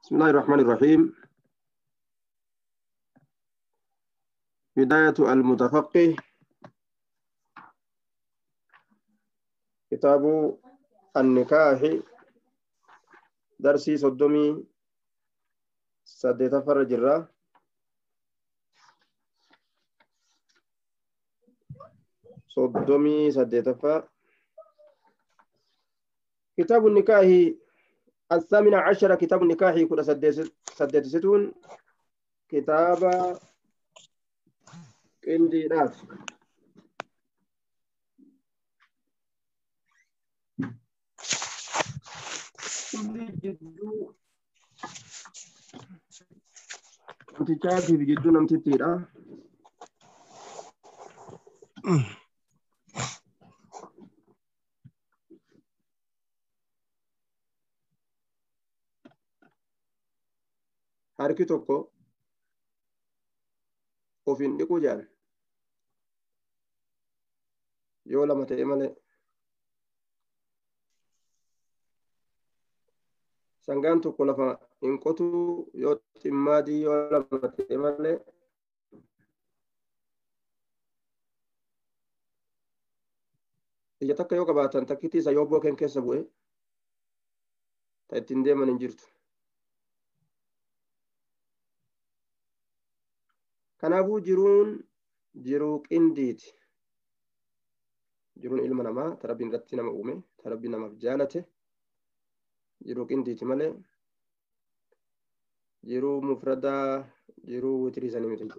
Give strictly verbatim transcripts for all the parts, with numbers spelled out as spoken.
بسم الله الرحمن الرحيم. بداية المتفقه، كتاب النكاح، درسي صدومي سديت فرج الرا صدومي سديت ف كتاب النكاح الثامن عشر، كتاب النكاح كل سديت سديت ستون كتاب قنديلات. namtichaati fi jidduu namtittiidha. Harki tokko ofiin dhiquu jaan yoo lama ta'e malee, sangaan tokko lafa hin qotu yoo ximmaadii yoo lama ta'e malee, ija takka yoo qabaatan takkitti isa yoo bookeen keessa bu'e ta ittiin deeman hin jirtu. Kanaafuu jiruun jiruu qindiiti. Jiruun ilma namaa ta Rabbiin irratti nama uume, ta Rabbiin namaaf jaalate jiruu qindiiti malee jiruu mufradaa, jiruu witrii sanii miti.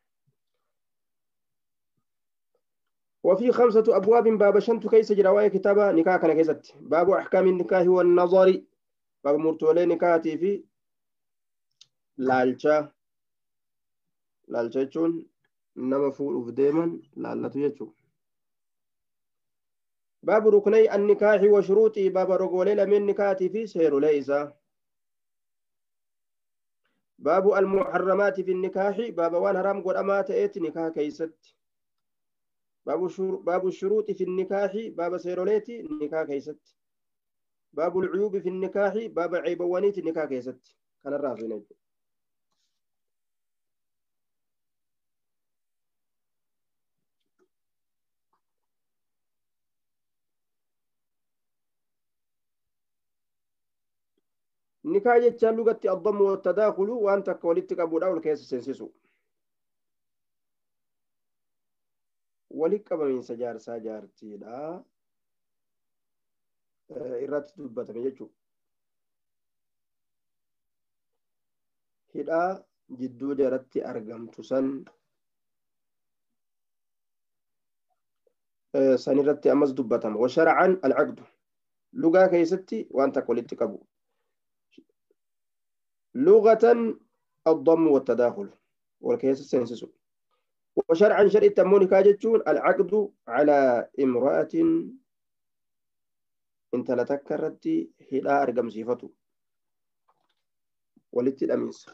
وفي خمسة أبواب باب شنت كيس جرواية كتابة نكاح كان كيست. باب أحكام النكاح والنظر، باب مرتولي نكاحتي في لالشا لالشا جون نما فول وديما لالتو يجو. باب ركني النكاح وشروطه، باب رجولي لمن نكاحتي في سير ليسا. باب المحرمات في النكاح، باب وان حرام قد أمات إيت نكاح كيست. باب باب الشروط في النكاح، باب سيروليتي النكاح كيست. باب العيوب في النكاح، باب عيبوانيت النكاح كيست. كان الرافع نجو. النكاح يجعل لغة الضم والتداخل، وأنت كولدتك أبو داول كيس سنسسو. ولك من سجار سجارتي لا irratti dubbatame jechuudha. Hidhaa jidduu jaratti argamtu san san irratti ammas dubbatama. Washar'an al-aqdu, lugaa keessatti waan takka walitti qabu. Lugatan ad-damm wa at-tadakhul wal keessa seensisu. وشرعا شرع التموني كاجتون العقد على امرأة انت لا تكرتي هلا ارقم صفته ولدت الاميس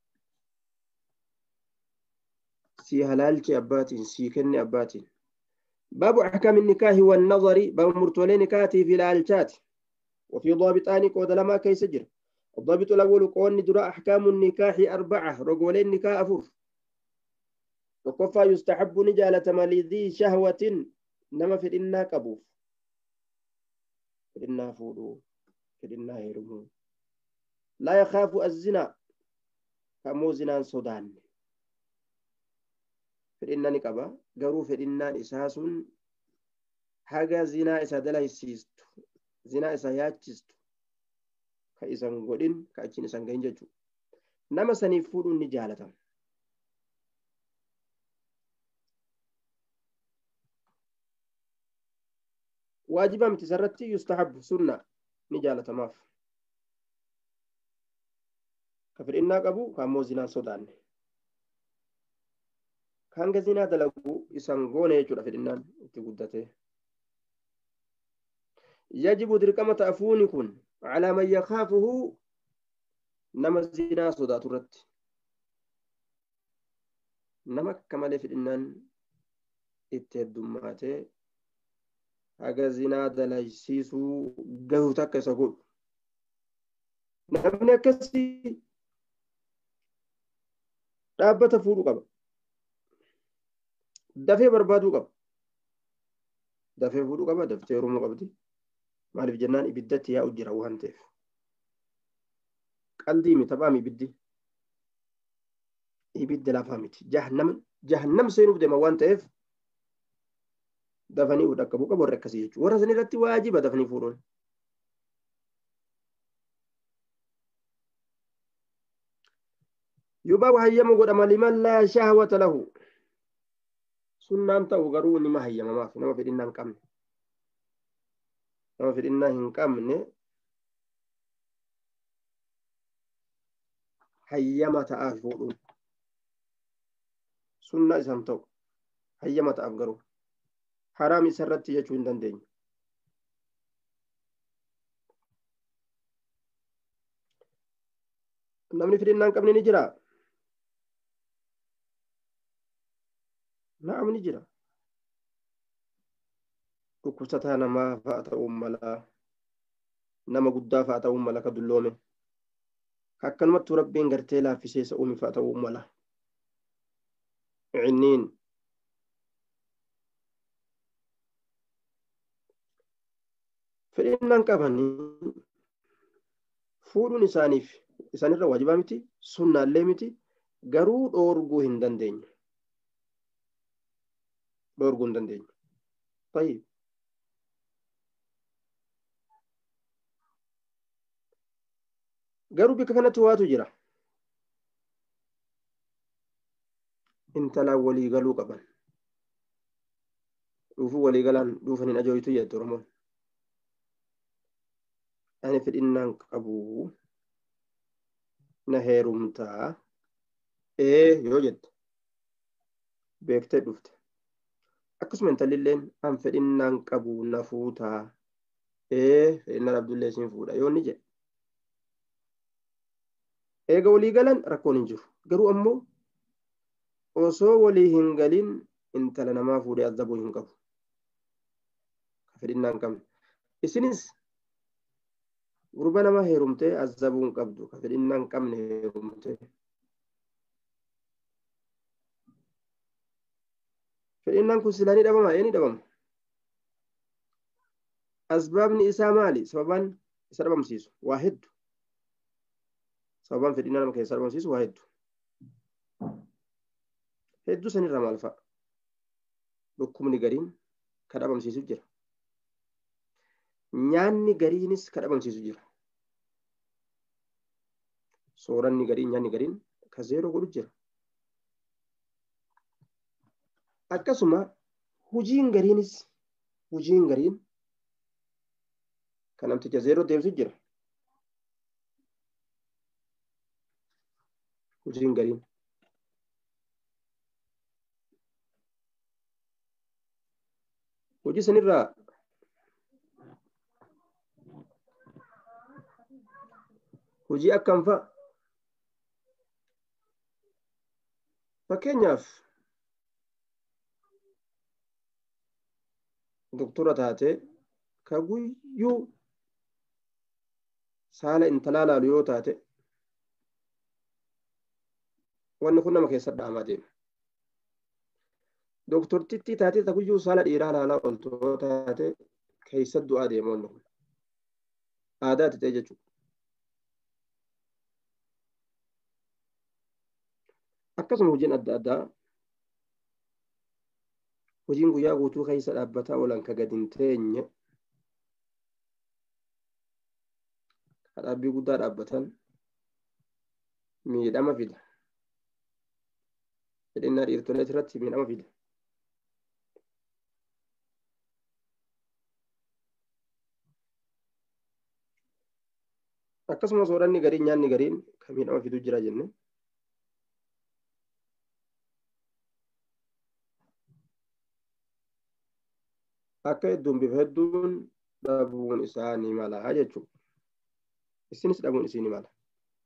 سي هلالك اباتي سي كني اباتي. باب احكام النكاح والنظر، باب مرتولي نكاتي في الالجات. وفي ضابطان قود لما كي سجر. الضابط الاول قول ندرى احكام النكاح اربعه، رجولين النكاح افور. وكفى يستحب نجالة مالذي شهوة، نما في الإنا كبوف في الإنا فولو في الإنا هيرمو، لا يخاف الزنا كمو زنا صدان في الإنا نكبا قرو في الإنا إساس حاجة زنا إسا دلا يسيست زنا إسا ياتشست كإسان قدين كأجين إسان غنججو، نما سنفولو نجالة. واجبا متسرتي يستحب سنة نجالة ماف كفر إنا قبو كامو زنا صدان كانغ زنا دلقو إسان يجور في الإنان اتقودته. يجب دركمة أفونكم على من يخافه، نما زنا صدا ترت نما كمال في الإنان اتدماته haga zinaa dalaysiisuu gahu takka isa godhu. Namni akkasii dhaabbata fuudhuu qaba dafee barbaaduu qaba dafee fuudhuu qaba daftee heerumuu qabdi maaliif jennaan ibiddatti yaa'u jira waan ta'eef qaldii miti taphaa ibiddi ibidda lafaa miti jahannam jahannam seenuuf deema waan ta'eef dafanii dhaqqabuu qabu warra akkasii jechuudha warra san irratti waajiba dafanii fuudhuun yubaa hayyamu godhama liman laa shahwata lahu sunnaan ta'u garuu nima hayyamamaaf nama fedhinnaa hin qabne nama fedhinnaa hin qabne hayyama ta'aaf fuudhuun sunnaa isaan ta'u hayyama ta'aaf garuu haraam isarratti jechuu hin dandeenyu namni fedhinnaa hin qabne ni jira na'am ni jira dhukkubsataa namaa fa'a ta'uu mala nama guddaa fa'a ta'uu mala ka dulloome akkanumatti rabbiin gartee laaffisee isa uume fa'a ta'uu mala cinniin fedhinnaan qabanii fuudhuun isaaniif isaanirra waajibaa miti sunnaallee miti garuu dhoorguu hin dandeenyu dhoorguu hin dandeenyu tayyib garuu bika kanatti waatu jira intalaan walii galuu qaban dhuufuu walii galaan dhuufan hin ajooytu jedhu oromoon ani fedhinnaan qabu na heerumtaa ee yoo jette beektee dhufte akkasuma intalilleen an fedhinnaan qabu na fuutaa ee fedhinnaan abdullee siin fuudha yoo ni jedhe eega walii galan rakkoon hin jiru garuu ammoo osoo walii hin galin intala namaa fuudhee azabuu hin qabu ka fedhinnaa hin qabne isinis gurba nama heerumtee azabuu hin qabdu ka fedhinnaa hin qabne heerumtee fedhinnaan kun silaa ni dhabama ee ni dhabama asbaabni isaa maali sababaan isa dhabamsiisu waa hedduu sababaan fedhinnaa nama keessa dhabamsiisu waa hedduu hedduu sanirraa maal fa'a dhukkubni gariin ka dhabamsiisu jira nyaanni gariinis ka dhabamsiisu jira sooranni gariin nyaanni gariin ka zeeroo godhu jira akkasuma hujiin gariinis hujiin gariin ka namticha zeeroo deemsu jira hujiin gariin hojii sanirraa hojii akkam fa'a fakkeenyaaf doktora taate ka guyyuu saala intalaa laalu yoo taate wanni kun nama keessa dhaamaa deema doktortitti taate ta guyyuu saala dhiiraa laalaa oltoo taate keessa du'aa deema wanni kun aadaa ta'e jechuudha akkasuma hojiin adda addaa hojiin guyyaa guutuu keessa dhaabbataa oolan ka gadi hin teenye ka dhaabbii guddaa dhaabbatan miidhama fida fedhinnaa dhiirtolee irratti miidhama fida akkasuma sooranni gariin nyaanni gariin ka miidhama fidu jira jenne akka hedduun bifa hedduun dhabuun isaa ni mala jechuudha isinis dhabuun isii ni mala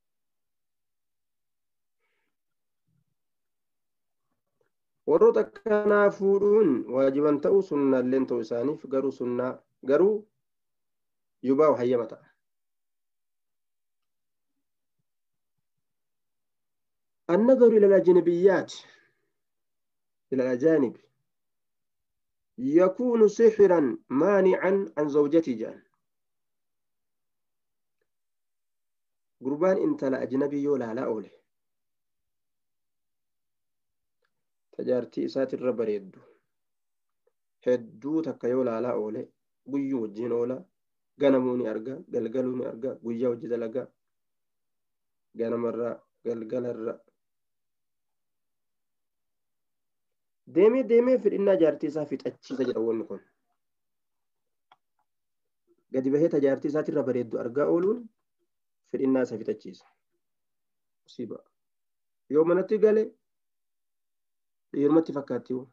warroota akkanaa fuudhuun waajiban ta'uu sunnaalleen ta'uu isaaniif garuu sunnaa garuu yubaa'u hayyama ta'a النظر إلى الأجنبيات إلى الأجانب يكون سحرا مانعا عن زوجتي جان قربان انت لأجنبي يولا لا أولي تجارتي إسات الربر يدو هدو تكا يولا لا أولي بيو وجين أولا غنموني أرقا قلقلوني أرقا بيا وجد لقا غنم الرا قلقل الرا ديمي ديمي في إنا جارتي سافت أتشي تجر أول نكون قد بهي تجارتي إسات الربر يدو أرقا أولون في إنا سافت أتشي مصيبة يوم نتي قالي يرمتي فكاتيو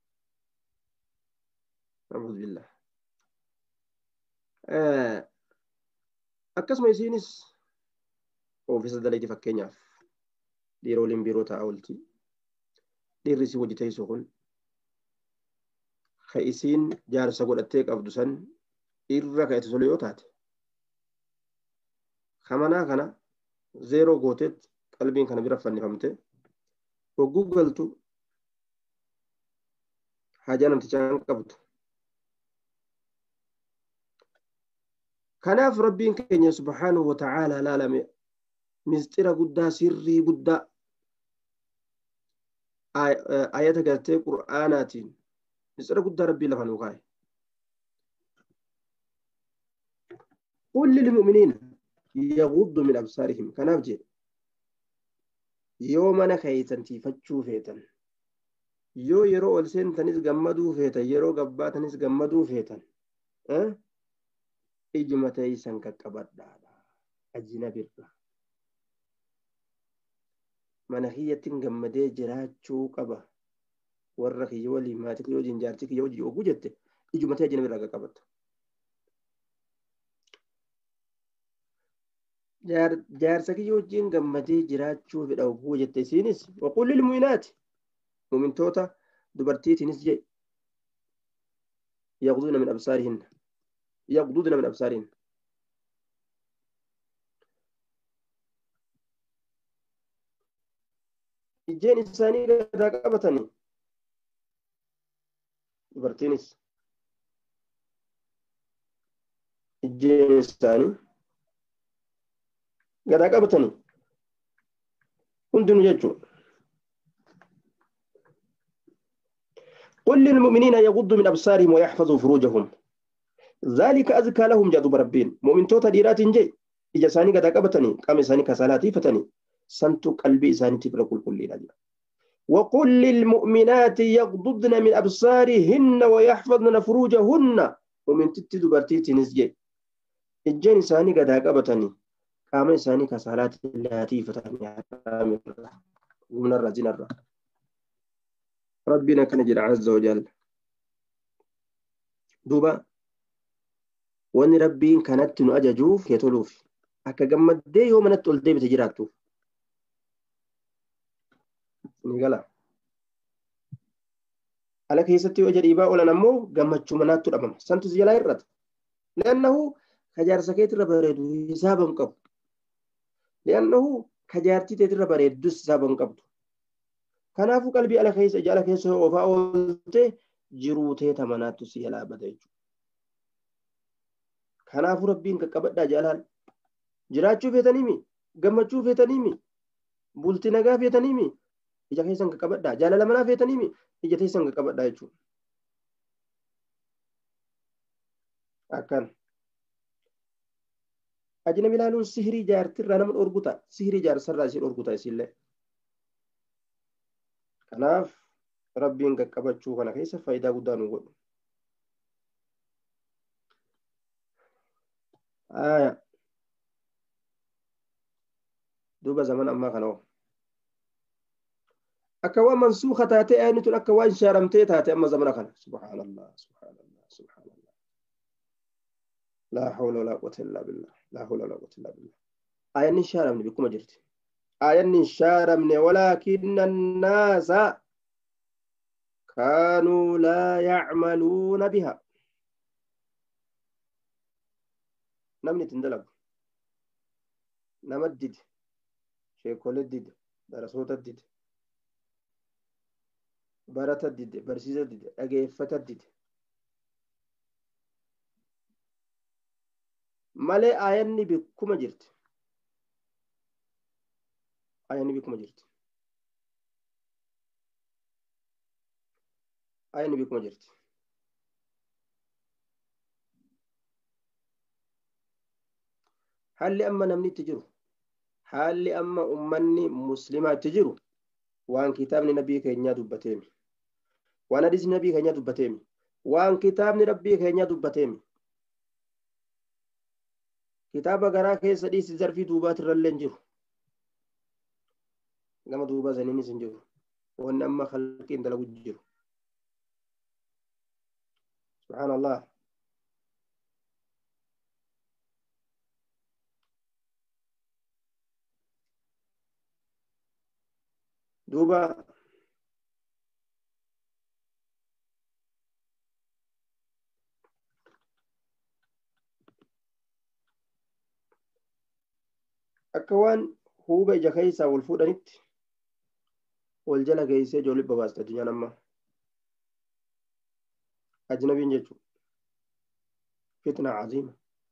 أعوذ بالله آه. akkasuma isiinis oofisa dalayti fakkeenyaaf dhiiroliin biroo ta'a oolti dhiirri si hojii teessu kun ka isiin jaarsa godhattee qabdu san irra ka itti tolu yoo taate kamanaa kana zeeroo gooteet qalbiin kana bira fannifamte hogguu galtu hajaa namtichaan qabdu kanaaf rabbiin keenya subhaanahu wa ta'aalaa laalame mistira guddaa sirrii guddaa ayata gartee qur'aanaatiin mistira guddaa rabbii lafa nuu kaa'e qul lilmu'miniina yaghuddu min absaarihim kanaaf jedhe yoo mana keeysan tiifachuu feetan yoo yeroo ol seentanis gammaduu feetan yeroo gabbaatanis gammaduu feetan ijuma teeysan qaqqabadhaadha ajnabirra mana kiyyattiin gammadee jiraachuu qaba warra kiyya waliin maatii kiyya wajjin jaartii kiyya wajjin oguu jette ijuma tee ajnabirra qaqqabatta jaarsa kiyya wajjin gammadee jiraachuu fedha oguu jette isiinis waqul lilmu'minaati mu'mintoota dubartiitiinis jedhe yaghduuna min absaarihinna يغضضن من أبصارهن ijeen isaanii gadaa qabatanii dubartiinis ijeen isaanii gadaa qabatanii hundinuu jechuudha قل للمؤمنين يغضوا من أبصارهم ويحفظوا فروجهم ذلك أزكى لهم جادو ربين مؤمن توتا ديرات جي إجا ساني قد أقبتني قام ساني كسالاتي فتني سنتو قلبي ساني تبرا كل كل لنا وقل للمؤمنات يغضضن من أبصارهن ويحفظن فروجهن ومن تتدو برتيتي نسجي إجاني ساني قد أقبتني قام ساني كسالاتي التي فتني ومن الرجل الرا ربنا كان جل عز وجل دوبا وان ربين كانت نأججوف يتلوف أكا قمت دي يوم نتقل دي بتجراتو نقلا على كيستي وجر إباء ولا نمو قمت شمنات الأمام سنتو زيلا يرد لأنه كجار سكيت ربريدو حسابا قبض لأنه كجارتي تيت ربريدو حسابا قبض كنافو قلبي على كيس جعل كيس وفاولته جروته تمناتو سيلا بديجو kanaafuu rabbiin qaqqabadhaa jaalaan jiraachuu feetaniimi gammachuu feetaniimi bultii nagaa feetaniimi ija keessan qaqqabadhaa jaalala manaa feetaniimi ija keessan qaqqabadhaa jechuudha akkan ajnabi ilaaluun sihirii jaartirraa nama dhorguta sihirii jaarsarraa isin dhorguta isillee kanaaf rabbiin qaqqabachuu kana keessa faayidaa guddaa nu godhu آية دوبا زمان أما كانوا أكوان منسوخة تاتي أين تقول أكوان شارمتي تاتي أما زمان كان سبحان الله سبحان الله سبحان الله لا حول ولا قوة إلا بالله لا حول ولا قوة إلا بالله آية نشارمني بكم جرت آية نشارمني ولكن الناس كانوا لا يعملون بها namni tin dalagu nama dide sheekolee dide darasoota dide barata dide barsiisa dide dhageeffata dide malee aayanni bikkuma jirti aayanni bikkuma jirti aayanni bikkuma jirti haalli amma namni itti jiru haalli amma ummanni muslimaa itti jiru waan kitaabni nabii keenyaa dubbateemi waan hadiisni nabii keenyaa dubbateemi waan kitaabni rabbii keenyaa dubbateemi kitaaba garaa keessa dhiisi zarfii duubaatirrallee hin jiru gama duubaa saniinis hin jiru wanni amma khalqiin dalagu jiru subhaanallah duuba akka waan huuba ija keessaa wal fuudhanitti wal jala geessee ijoollee babaasta addunyaan amma ajnabiin jechuudha fitna caziima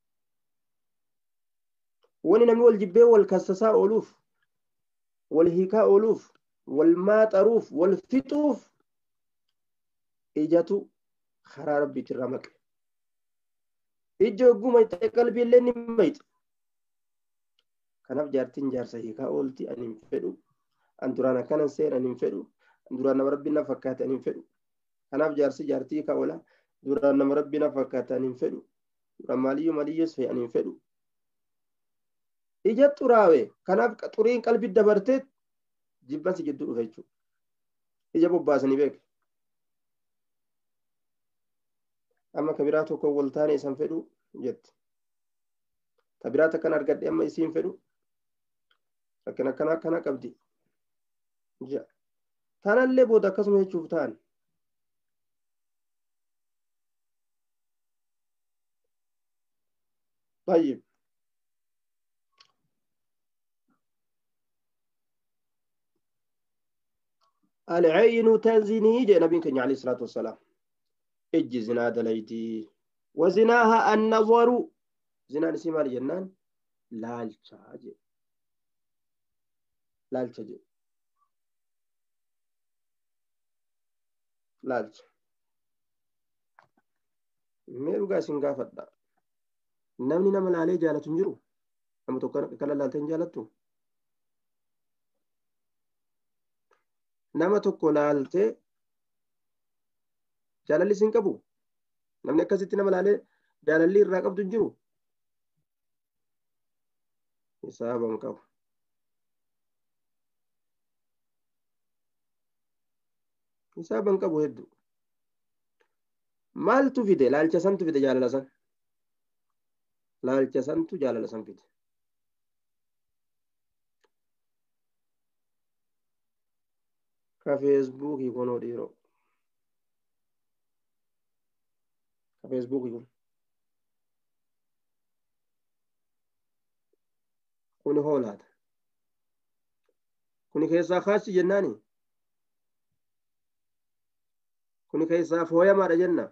wani namni wal jibbee wal kassasaa ooluuf wal hiikaa ooluuf wal maaxaruuf wal fixuuf ijatu karaa rabbiitti irraa maqe ija ogguma itti qalbiillee ni mayxe kanaaf jaartiin jaarsa hiikaa oolti ani hin fedhu an duraan akkanan seen ani hin fedhu an duraan nama rabbi na fakkaate ani hin fedhu kanaaf jaarsi jaartii hiikaa oola duraan nama rabbi na fakkaate ani hin fedhu duraan maaliyyuu maliyyus fe ani hin fedhu ija xuraawe kanaaf xuriin qalbii dabartee jibbansi jidduu dhufe jechuudha ija bobbaasanii beeke amma kabiraa tokko wal taane isan fedhu jette tabiraa takkan argadhe amma isiin fedhu rakkina akkana akkana qabdi tanallee booda akkasuma jechuuf ta'an طيب العين تزني جاء نبي كني عليه الصلاة والسلام اج زنا دليتي وزناها النظر زنا نسيم الجنان لالتاج لالتاج لالت ميرو غاسين غافدا نمني نمل عليه جالت نجرو نمو توكل كلا لالتين جالتو nama tokko laaltee jaalalli siin qabu namni akkasitti nama laalee jaalalli irraa qabdu hin jiru hisaaban qabu hisaaban qabu hedduu maaltu fide laalcha santu fide jaalala san laalcha santu jaalala san fide ka feesbuukii kunoo dhiiroo ka feesbuukii kun kuni hoolaata kuni keessaa kaasi jennaani kuni keessaa fooyamaadha jenna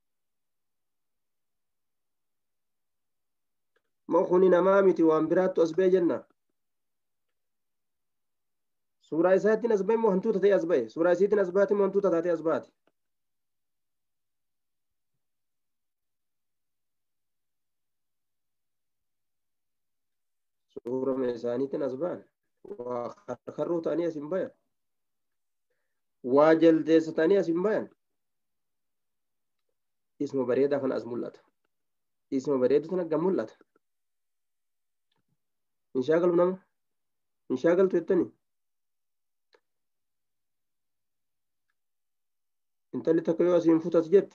moo kuni namaa miti waan biraattu as ba'e jenna suuraa isaatiin as ba'e moo hantuuta ta'e as ba'e suuraa isiitiin as baate moo hantuuta taate as baate suuraa isaaniitiin as ba'an waa karkarroo ta'anii as hin bayan waa jaldeessa ta'anii as hin bayan isma bareedaa kana as mul'ata isma bareedu kana gam mul'ata hin shaagalu nama hin shaagaltu jettanii intalli takka yoo asiin futas jette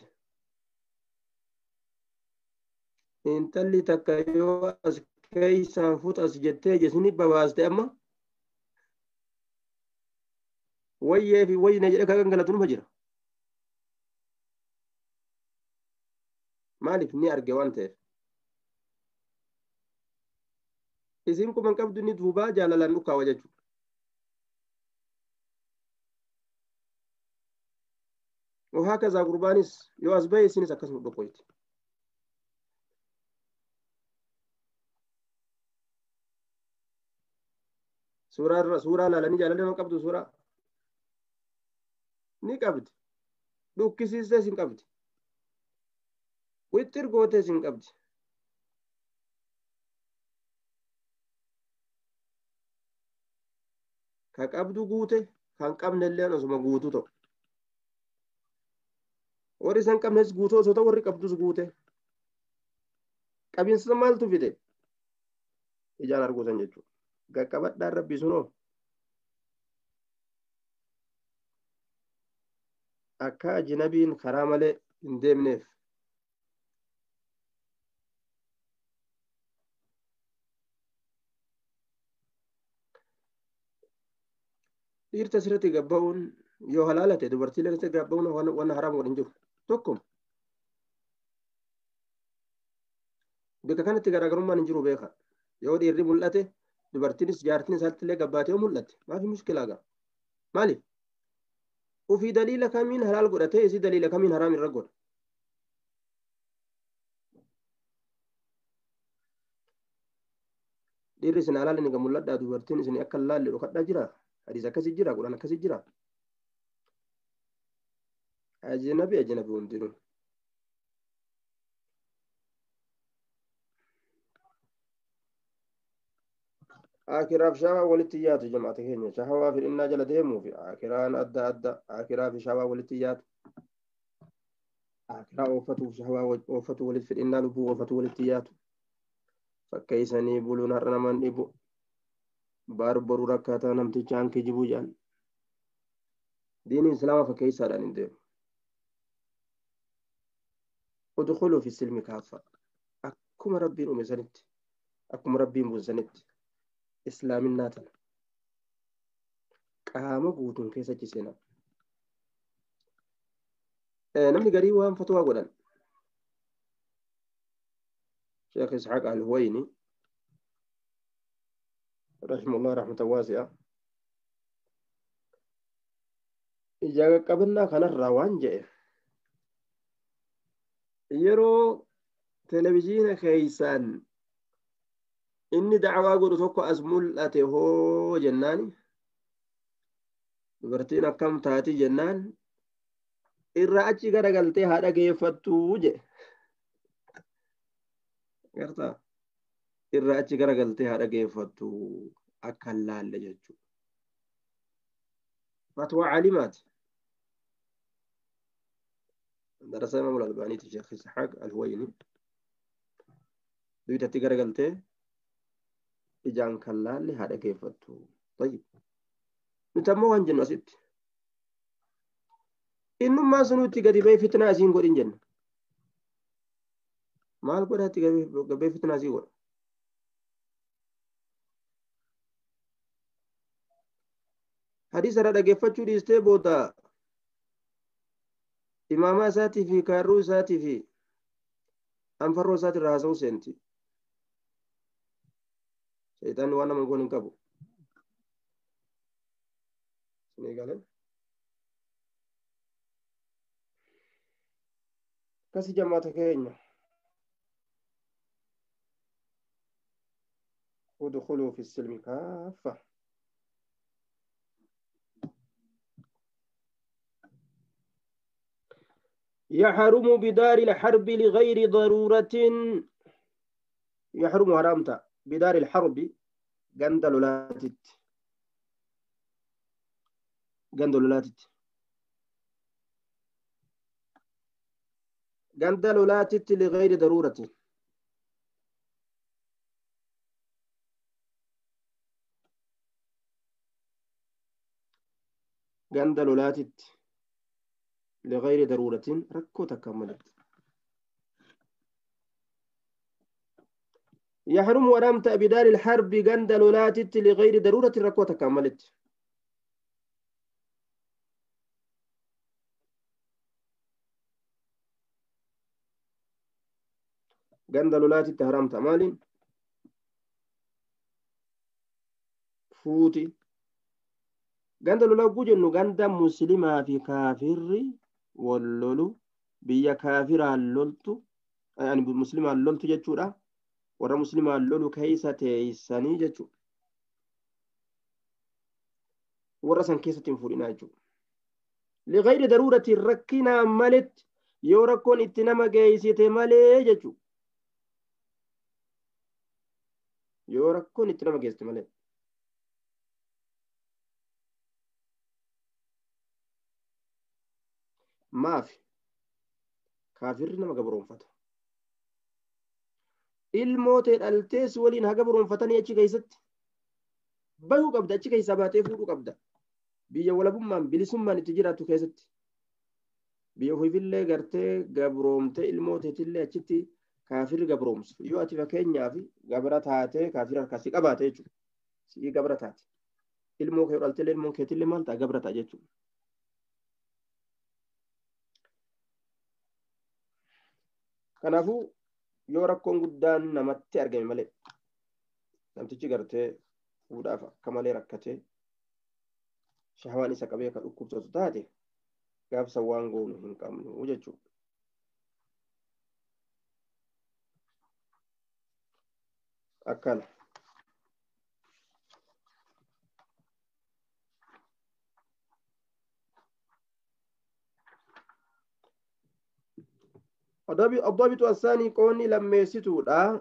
intalli takka yoo as keeysaan futas jettee jesini babaaste amma wayyee fi wayyine jedhe ka gangalatu numa jira maaliif ni arge waan ta'eef isin kuman qabdu ni duubaa jaalalaan dhukkaawa jechuudha وهكذا قربانيس يو أزبي سينس أكسم بقويت سورة سورة لا لني جالنا من قبض سورة ني قبض دو كيسي سين قبض ويتر قوتي سين قبض كقبض قوتي كان قبل اللي أنا سما قوتو تو وري سان قبل نس قوتو سوتا وري قبض قوتي قبين سمال تو فيدي إجان أرجو سنجتو قبض دار ربي سنو akka ajnabiin karaa malee hin deemneef dhiirta sirriitti gabba'uun yoo halaalate dubartiilee sirriitti gabba'uun waan haraam godhin jiru tokko bika kanatti garaagarummaan hin jiru beeka yoo dhiirri mul'ate dubartiinis jaartiin isaatti illee gabbaatee yoo mul'atte maafi mushkilaa gaa maaliif وفي دليل كمين هلال قرأته يسي دليل كمين حرام الرجل دير سن على لني قمول لدا دوبرتين سن أكل لا اللي رخد جرا حديث كسي جرا قرآن كسي جرا أجنبي أجنبي وندينون آخر في شوا ولتيات جماعة كينيا شهوا في إن جل ديمو في آخران أدى أدى آخر في شوا ولتيات آخر وفتو شهوا وفتو ولت في إن لبو وفتو ولتيات فكيسني بلون هرمان إبو باربر ركعتا نمتي جان كجبو جان دين الإسلام فكيسا لان ديم ودخلوا في السلم كافة أكم ربي أمي سنت أكم ربي مبزنت إسلام ناتنا قام قوتون كيسا جسنا آه نمني قريب وهم فتوى قدن شيخ إسحاق الهويني رحمه الله رحمة واسعة إجا قبلنا كان الروان جاء يرو تلفزيون كيسان inni dacwaa godhu tokko as mul'ate hoo jennaani dubartiin akkam taati jennaan irraa achi garagaltee haa dhageeffattuu je gartaa irraa achi garagaltee haa dhageeffattuu akka hin laalle jechuu fatwaa caalimaati darasa imaamul albaaniiti sheekh isxaaq alhuwayni duwitatti garagaltee إجان كلال هذا كيف فتو طيب نتمو هنجن أسيت إنه ما سنوتي قد بي فتنة أسين قد إنجن ما القد هاتي قد بي فتنة أسين قد حديث هذا كيف فتو دي استيبوتا إماما ساتي في كارو ساتي في أنفرو ساتي راسو سنتي شيطان وانا من قول انكبو سنيقالين كسي جماعة كينيا ودخلوا في السلم كافة يحرم بدار الحرب لغير ضرورة يحرم حرامتا بدار الحرب جندلولاتت جندلولاتت جندلولاتت لغير ضرورة جندلولاتت لغير ضرورة ركو تكملت يحرم ورمت بدار الحرب جندلولاتت لغير ضرورة ركو تكملت جندلولاتت حرمت مال فوتي جندلولا بوجنو جندا مسلمة في كافر wallolu biyya kaafiraan loltu yani muslimaan loltu jechuudha warra muslimaan lolu keessa teeysanii jechuudha warra san keessatti hin fuudhinaa jechuudha ligayri daruurati rakkinaa maletti yoo rakkoon itti nama geeysite malee jechuudha yoo rakkoon itti nama geessite malee maaf kaafirri nama gabroonfata ilmootee dhaltees waliin haga gabroonfatanii achi keessatti bahuu qabda achi keessaa baatee fuudhuu qabda biyya walabummaan bilisummaan itti jiraattu keessatti biyya ofiifillee gartee gabroomtee ilmooteetillee achitti kaafirri gabroomsu yoo ati fakkeenyaaf gabra taatee kaafirri harkasii qabaate jechuudha sii gabra taate ilmoo kee dhalteellee ilmoon keetillee maal ta'a gabra ta'a jechuudha kanaafuu yoo rakkoon guddaan namatti argame malee namtichi gartee fuudhaaf akka malee rakkatee shahawaan isa qabee akka dhukkubsatu taate gaafsa waan goonu hin qabnu jechuudha. Akkana. الضابط الثاني كوني لما يسيتودا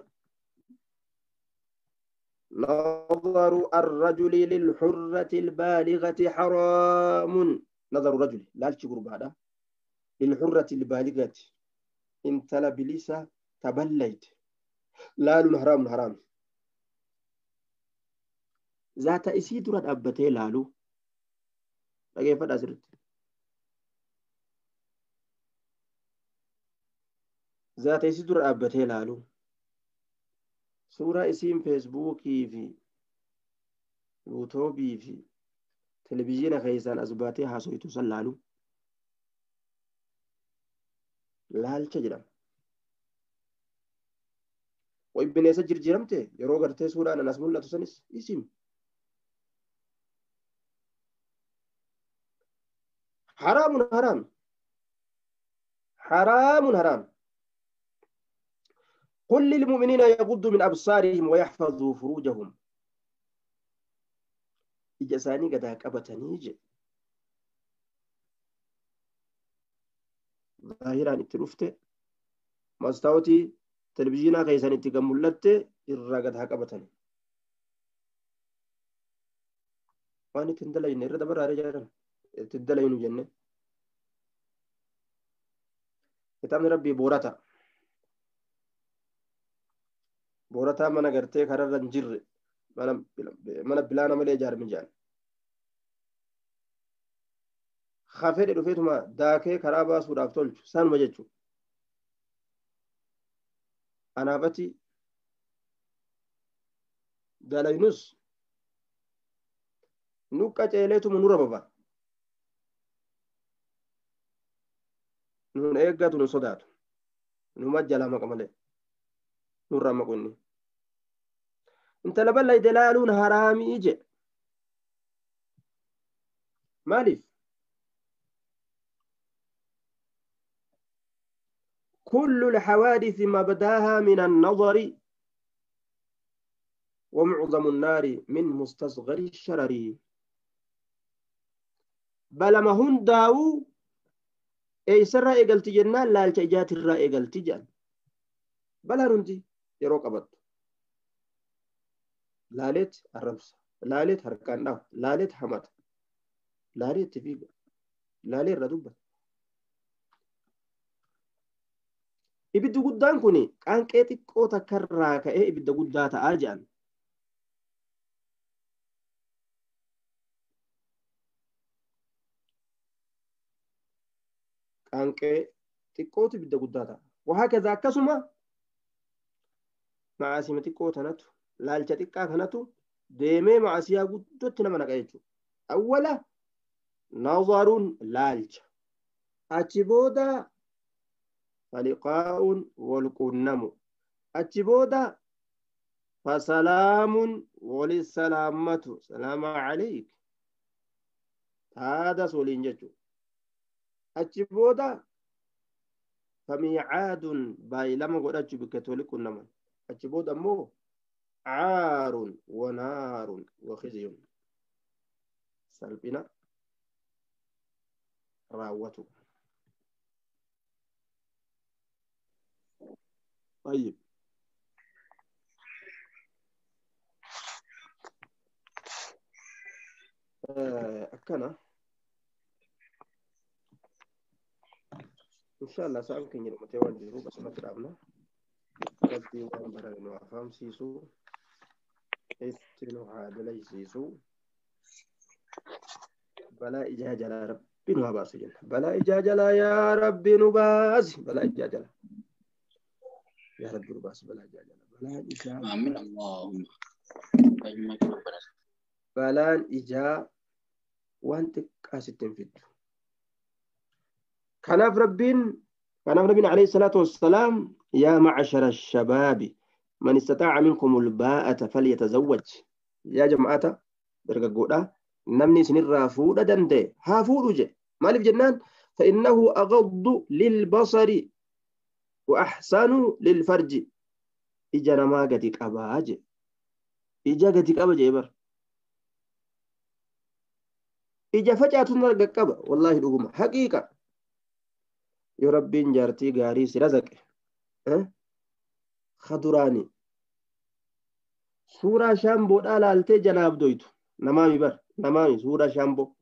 نظر الرجل للحرة البالغة حرام نظر الرجل لا تشكر بعد للحرة البالغة إن تلبليسا تبليت لا حرام حرام ذات إسيد رد أبتي لالو كيف أسرت ذات إسيد رد أبتي لالو سورة اسم فيسبوكي في يوتيوبي في تلفزيون خيسان أزباتي حاسويتو سلالو لال تجرم وابن يسجر جرمته يرو غرتي سورة أنا نسمو الله تسنس اسم حرام حرام حرام حرام قل للمؤمنين يغضوا من أبصارهم ويحفظوا فروجهم إجساني قد هكبتني جي ظاهران اتلفت مستوتي تلفزيونا غيسان اتقملت إرى قد هكبتني واني تندلين إرى دبر رجالا تندلين جنة كتابنا ربي بورتا بورتا من أغرتي خرر نجر من بلانا ملي جار من جان خافر رفيتما داكي خرابا سوراف تولج سان مججو أنا بتي دالينوس نوكا تيليتو من ربابا نون إيقاتو نصداتو نمجل مقاملي نور مقوني انت لبلا دلالون حرامي اجي مالف كل الحوادث مبداها من النظر ومعظم النار من مستصغر الشرر بل ما هن داو اي سر ايقلت جنان لا التجات الرائق التجان بلا رنتي يروق أبد لالت الرمس لالت هركان ناو لالت حمد لالت تفيق لالت ردوبة إبدا قدان كوني كان كيتي كوتا كراكا إيه إبدا قداتا آجان كان كيتي كوتا إبدا قداتا وهكذا كسما معاسي متكو تنتو لالچا تقا كنتو ديمي معاسيا قدوت نما نقايجو أولا نظر لالچا أجبودا فلقاء والقنم أجبودا فسلام وللسلامة سلام عليك هذا سولين جتو أجبودا فميعاد باي لما قد أجب كتولك النمل أجبودا مو عار ونار وخزي سلبنا راوته. طيب آه أكنا إن شاء الله سأمكن يوم تيوان جيرو بس ما تلعبنا ربي وأمبرا إنه أفهم سيسو إستنو هذا ليسيسو بلا إجاجة ربي نباس جل بلا إجاجة يا ربي نباس بلا إجاجة يا ربي نباس بلا إجاجة بلا إجاجة آمين اللهم بلا إجا وأنت قاست تنفذ كناف ربين كناف ربين عليه الصلاة والسلام يا معشر الشباب من استطاع منكم الباءة فليتزوج يا جماعة درجة قولا نمني سنين رافودة دندي هافودو جي مالف جنان فإنه أغض للبصر وأحسن للفرج إجا ما قدك أباج إجا قدك أباج إبر إجا فجأة نرقك أبا والله لهم حقيقة يا ربي جارتي غاري سرزك أه؟ خضراني سورة شامبو دالالتي جناب دويتو نمامي بر نمامي سورة شامبو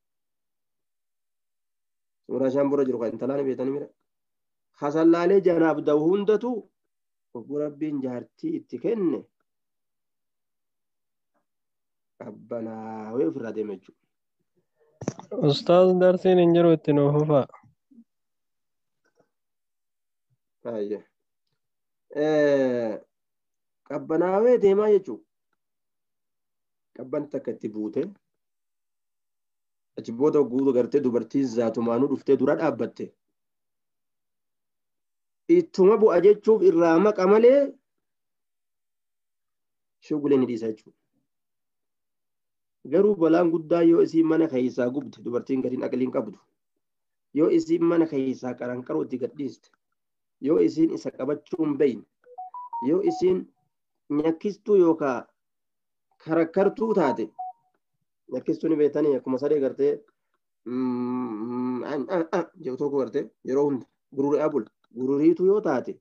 سورة شامبو رجل قائن تلاني بيتاني ميرا خسلالي جناب دو هندتو ربي جارتي اتكن ربنا ويفر هذا مجو أستاذ درسين إنجروا التنوفا أيه qabbanaawee deemaa jechuun qabban takka itti buute achi booda guutuu gartee dubartiin zaatumaanuu dhuftee dura dhaabbatte ittuma bu'a jechuuf irraa maqa malee shugulee ni dhiisa jechuudha. Garuu balaan guddaa yoo isiin mana keessaa gubde dubartiin gadiin aqliin qabdu yoo isiin mana keessaa qaranqaroo itti gadhiiste yoo isiin isa qabachuun beeyne yoo isiin nyakkistuu yookaan karakkartuu taate nyakkistuu ni beektanii akkuma saree gartee jiru tokko gartee yeroo hunda gururi'aa bula gururiitu yoo taate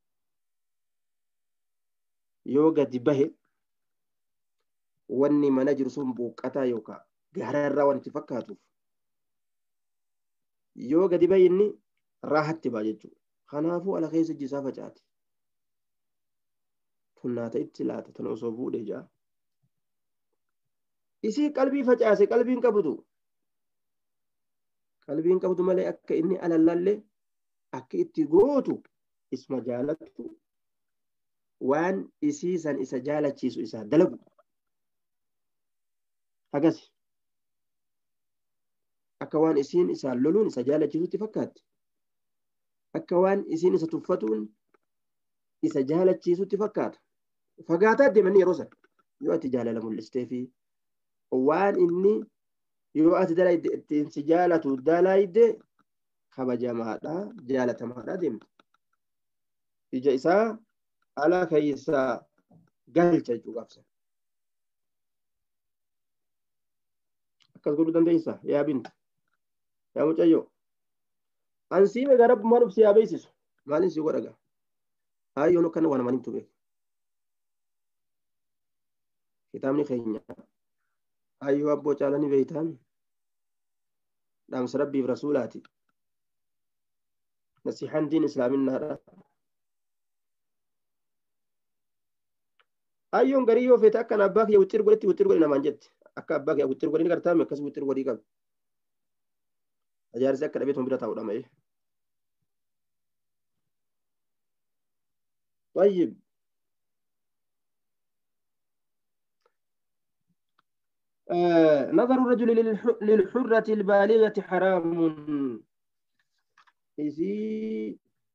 yoo gadi bahe wanni mana jiru sun buuqqataa yookaan gaararraa wanti fakkaatuuf yoo gadi bahe inni raahatti ba'a jechuudha. Kanaafuu ala keessa jisaa facaati. Tunnaata itti laata tana osoo fuudhee jaa. Isii qalbii facaase qalbiin qabdu. Qalbiin qabdu malee akka inni alallallee akka itti gootu isma jaalattu waan isii san isa jaalachiisu isaa dalagu. Akkasi. Akka waan isiin isaan loluun isa jaalachiisutti fakkaatti. Akka waan isiin isa tuffatuun isa jaalachiisutti fakkaata. Fagaataa deemanii yeroo sana yoo ati jaalala mul'istee fi waan inni yoo ati dalayde ittiin si jaalatu dalayde kabajamaadha jaalatamaadha deemta. Ija isaa ala keessaa galcha jechuu qabsa. Akkas godhuu dandeessaa yaa binta yaa mucayyoo. Ansii meeqa rabbi maal ufsi yaa beeksisu maaliin si godhaga hayyoon akkana waan maniin tube kitaabni keenya hayyoo abboo caalanii beeytaan dhaamsa rabbiif rasuulaati nasiihaan diin islaaminaadha. Hayyoon garii yoo feete akkan abbaa kiyya wixxir godhetti wixxir godhe namaan jette akka abbaa kiyya wixxir godhe ni gartaame akkas wixxir godhii qabe ajaarsi akka dhabeetuma bira taa'udha mee. طيب آه نظر الرجل للحرة البالغة حرام إذي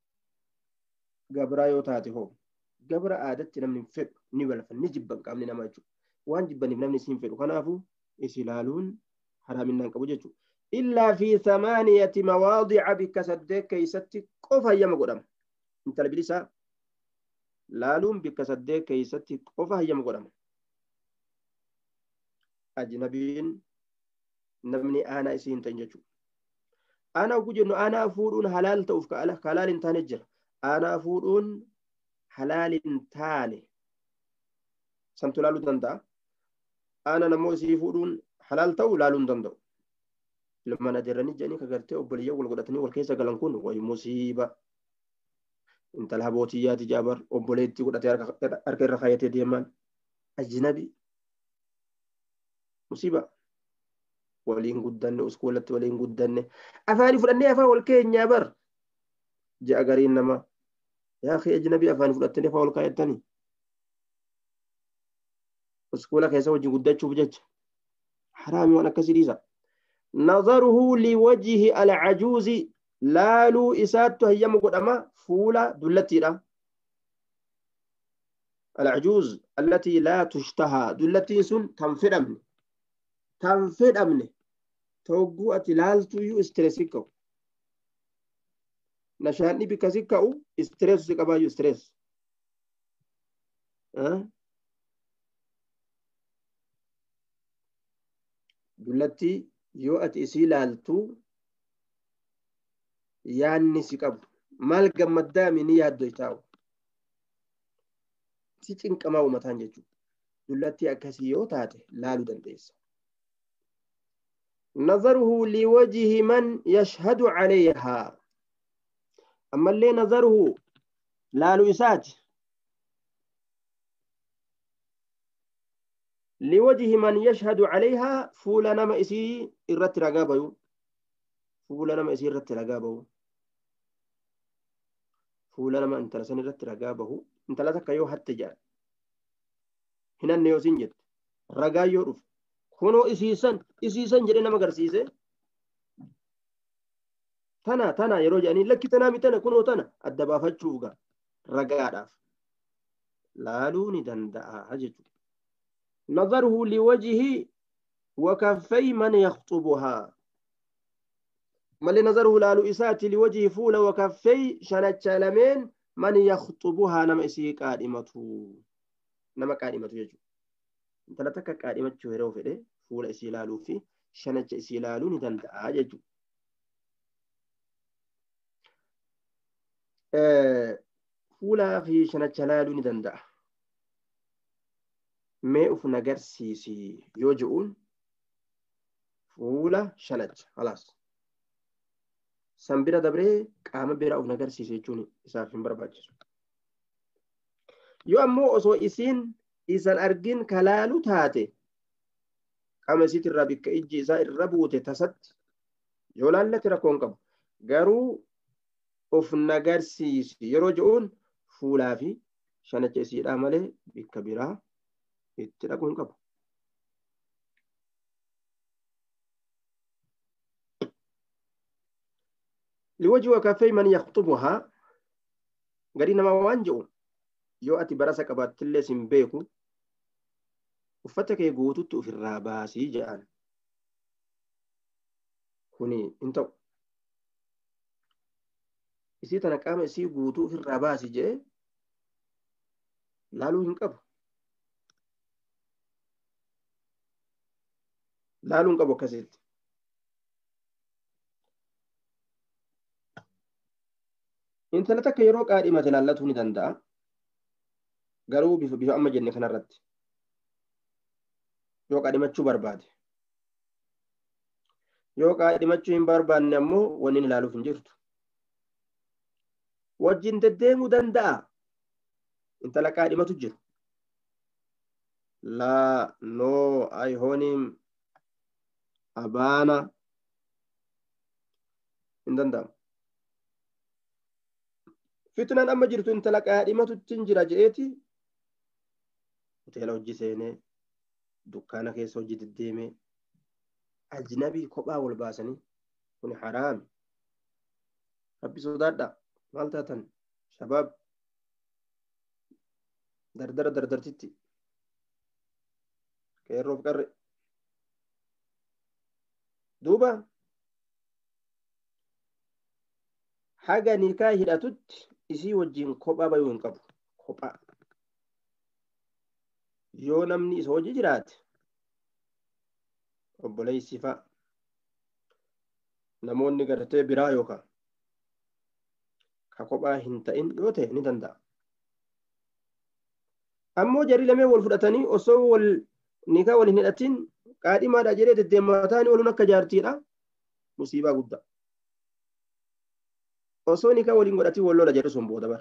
قبرا يوتاته قبرا عادت نمني فك نبل فنجبا قامنا ما جو وان جبا نمني سين فك وكنافو إسلالون حرام نانك بوجهو إلا في ثمانية مواضع بكسدك كيستي قف هيما قدام انت لبليسا لالون بكسدك كيستي قف هيما قدام أجنبين نمني أنا إسين تنججو أنا أقول إنه أنا أفورون حلال توفك على حلال تانجر أنا أفورون حلال تاني سنتو لالو دندا أنا نموسي فورون حلال تو لالون دندو لما ندرني جاني كغرتي وبليه والغدتني والكيسة قلنكون وي مصيبة انت الهبوتيات جابر وبليتي غدتي أركي رخايتي ديمان أجنبي مصيبة ولين قدن اسكولة ولين قدن أفاني فرني أفا والكين يابر جاء قرين نما يا أخي أجنبي أفاني فرني أفا والكايتني اسكولة كيسا وجي قدن شوف جج حرامي وانا كسيريزا نظره لوجه العجوز لالو إساتو هي مقدمة فولا دلتي لا العجوز التي لا تشتهى دلتي سن تنفر أمني تنفر أمني توقو أتلالتو يو استرسيكو نشاني بكسيكو استرس سيكابا يو استرس أه؟ دلتي yoo ati isii ilaaltu yaanni si qabu maal gammaddaami ni yaaddo taa'u si cinqamaa uumataan jechuudha dullatti akkasii yoo taate laaluu dandeessa nazaruhu liwajhi man yashhadu calayhaa ammallee nazaruhu laaluu isaati لوجه من يشهد عليها فولا نما إسي إرت رقابه فولا نما إسي إرت رقابه فولا نما أنت لسن إرت رقابه أنت لا تكيو حتى جاء هنا النيوسين جد رقا يورف كونو إسيسان إسيسان جد نما قرسيسي تنا تنا يروجاني لك تنامي تنا كونو تنا الدبا فتشوغا رقا داف لالوني دندا هجتو نظره لوجه وكفي من يخطبها مالي نظره لالو إساتي لوجه فول وكفي شنت لمن من يخطبها نما إسي قادمته نما قادمته يجو انت لا تكا قادمته هيرو فيدي فول إسي لالو في شنت إسي لالو ندندا يجو أه فولا في شنت لالو ندندا mee uf nagarsiisi yoo je'uun fuula shanach halaas san bira dabree qaama bira uf nagarsiisi jechuun isaaf hin barbaachisu yoo ammoo osoo isiin isan argin kalaalu taate qaama isiit irraa bikka ijji isaa irra buute tasatti yoo laallate rakkoon qabu garuu uf nagarsiisi yeroo je'uun fuulaa fi shanacha isiidhaa malee bikka biraa itti dhaquun qabu liwajhi وكفي من يخطبها قرينا ما وانجو يو أتي براسة قبات اللي سنبيكو وفتك يقوتو في الراباسي جان هوني انتو إسي تنكام إسي قوتو في الراباسي جان لالو هنقب لالو هنقب وكسيت انت لا تك يروق قادي ما جلالته ندندا غرو بيف بيف اما جنة كنرت يو قادي ما تشو برباد يو قادي ما تشو ان برباد نمو ونين لالو فنجرت وجين تديمو دندا انت لا قادي ما تجر لا نو اي هونيم ابانا اندندا فتنان أما جرتو انت لك آدمة تنجر جئتي وتيلا وجي سيني دكانا كيس وجي الديمي أجنبي كوبا والباسني كوني حرام ربي صدادا مالتاتا شباب دردر دردر تتي كيروف قرر دوبا haga nikaa hidhatutti isii wajjin kophaa bayuu hin qabu. Kophaa yoo namni isa hojii jiraate obboleessi fa'a namoonni gartee biraa yookaan ka kophaa hin ta'in yoo ta'e ni danda'a. Ammoo jarri lameen wal fudhatanii osoo wal nikaa wal hin hidhatin qaadhimaadha jedhee deddeemataanii waluun akka jaartiidha musiibaa guddaa. Osoo nikaa waliin godhatii wal lola jedhu sun booda bar.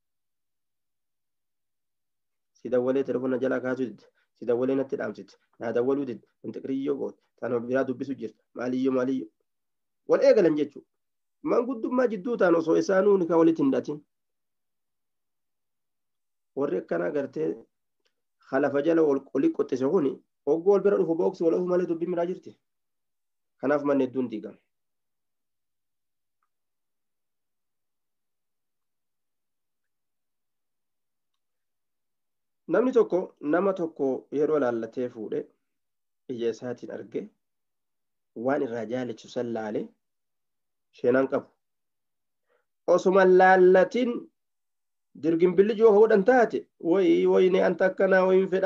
Si dawwalee telefoona jalaa kaasuu didde, si dawwalee natti dhaamsite, naa dawwaluu didde, wanti qiriyyoo goote, tanuma biraa dubbisu jirta, maaliyyoo maaliyyoo. Wal eegalan jechuudha. Manguddummaa jidduu ta'an osoo isaanuu nikaa walitti hin hidhatin. Warri akkanaa gartee khalafa jala wal qoxxise kuni oggoo wal bira dhufu booksi wal ofu malee dubbii miraa jirti. Kanaaf manni hedduun diigama. Namni tokko nama tokko yeroo laallatee fuudhe ija isaatiin arge waan irraa jaalachu san laale sheenaan qabu. Osuma laallatiin dirgimbilli joo hodhan taate wayi wayne anta akkanaa wayin fedha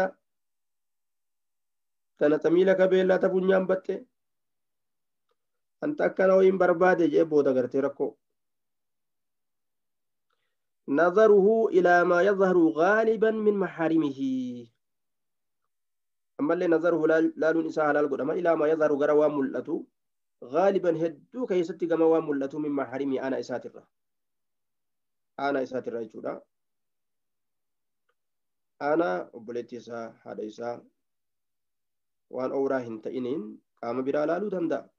tana tamiila kabeellaa ta funyaan batte anta akkanaa wayin barbaade jee booda gartee rakkoo. نظره إلى ما يظهر غالبا من محارمه أما اللي نظره لا لون إساء حلال قدما إلى ما يظهر غروا ملته غالبا هدو كيستي قموا ملته من محارمه أنا إساتر أنا إساتر يجودا أنا أبلتي إساء هذا إساء وأن أوراهن تئنين قام برا لالو دندا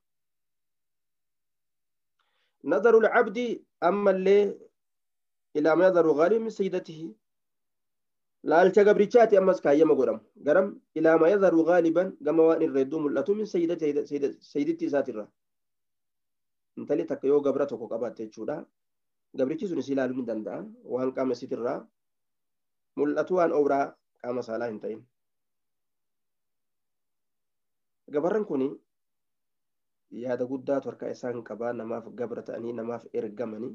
نظر العبد أما اللي إلى ما يظهر غالب من سيدته لا التجبريتشات أمس كايما قرم قرم إلى ما يظهر غالبا كما وان الردوم اللاتو من سيدتي سيدتي ساترة انت لي تكيو قبرتك وقبات تجودا قبريتشي سنسي لالو من دندا وان قام سيترة ملاتو وان أورا قام سالا انتين قبرن كوني يادا قدات وركا إسان قبا نماف قبرتاني نماف إرقامني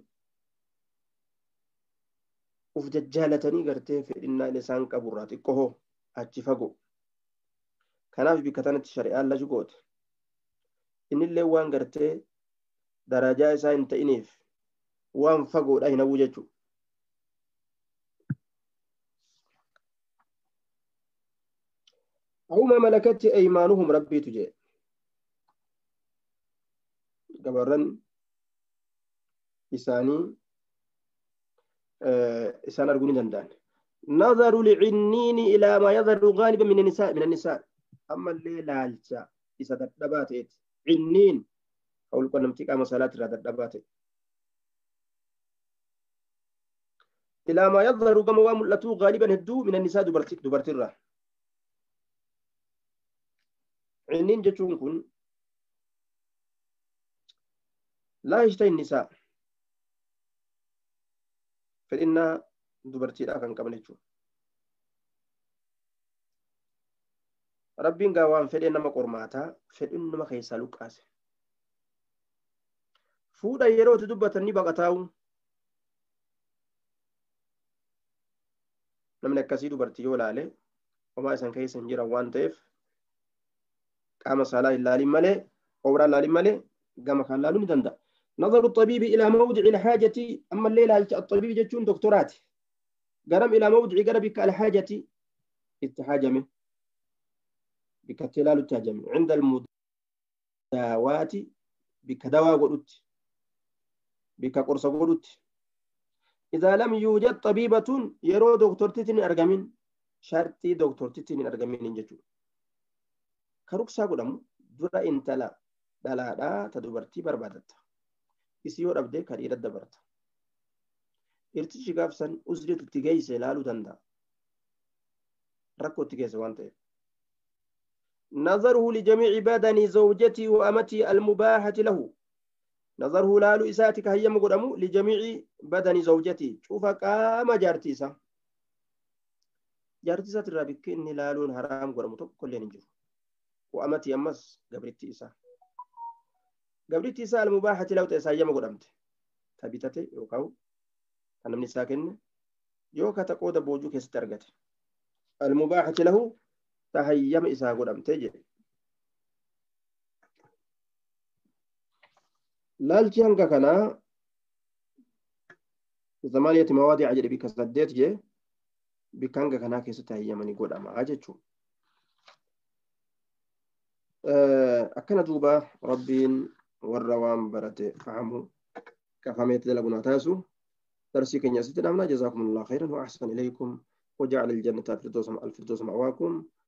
uf jajjaalatanii gartee fedhinnaa isaan qaburraa xiqqoo achi fagoo kanaaf bikka tanatti shari'aan laju goote innillee waan gartee darajaa isaa hin ta'iniif waan fagoodha hin hawwu jechuudha. Awuma malakatti aymaanuhum rabbiitu jee gabarran isaanii إسان أرجوني دندان نظر العنين إلى ما يظهر غالبا من النساء من النساء أما اللي لالسا إذا تدباتت عنين أقول لكم نمتك أما صلاة راد تدباتت إلى ما يظهر كما واملته غالبا هدو من النساء دبرت دبرت الرا عنين جتون كن لا يشتهي النساء فإن دبرتي لا كان كمان يجوا ربين قوام فإن ما قرماتا فإن ما خيسالوك آسه فودا يرو تدبة النبغتاو نمنا كسي دبرتي يولا عليه وما إسان كيسن جرا وان تيف قام صلاة اللالي مالي أورا اللالي مالي قام خان لالو ندندا نظر الطبيب إلى موضع الحاجة أما الليلة الطبيب جتون دكتورات قرم إلى موضع قربك الحاجة التحاجم بك التلال التهجم عند المداوات بك دواء قلت بك قرص قلت إذا لم يوجد طبيبة يرو دكتور تتني أرقمين شرطي دكتور تتني أرقمين جتون كروكسا قدام درا انتلا دلا دا تدبرتي بربادت isii yoo dhabde kan dhiira dabarta irtichi gaafsan usrii itti geesse ilaaluu danda'a rakkoo itti geesse waan ta'eef نظره لجميع بدن زوجتي وأمتي المباحة له نظره لالو إساتك هيا مقدمو لجميع بدن زوجتي شوف قام جارتيسا جارتيسا ترابك إني لالون حرام قدمو كل نجو وأمتي أمس قبرتي إسا قبرتي إسا المباحة لو تسايا مقدمت tabitate yookaan kan namni isaa kenne yookaan ta qooda boojuu keessatti argate almubaaxati lahu tahayyama isaa godhamte jedhe laalchi hanga kanaa ثمانية مواضع أجل بك سديت جي بكانغا كنا كيسة هي مني قد أما أجتشو أكنا دوبا ربين والروام برت فهموا كفهمت لبنا تاسو درسي كن يستنا جزاكم الله خيرا وأحسن إليكم وجعل الجنة الفردوس الفردوس مأواكم